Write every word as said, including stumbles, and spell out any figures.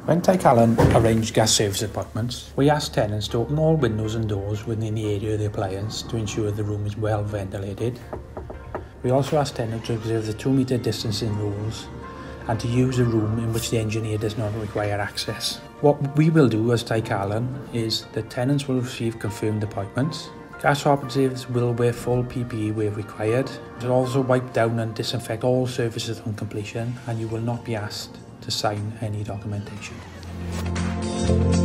When Tai Calon arrange gas service appointments, we ask tenants to open all windows and doors within the area of the appliance to ensure the room is well ventilated. We also ask tenants to observe the two metre distancing rules and to use a room in which the engineer does not require access. What we will do as Tai Calon is that tenants will receive confirmed appointments. Gas operatives will wear full P P E where required. We'll also wipe down and disinfect all surfaces on completion, and you will not be asked to sign any documentation.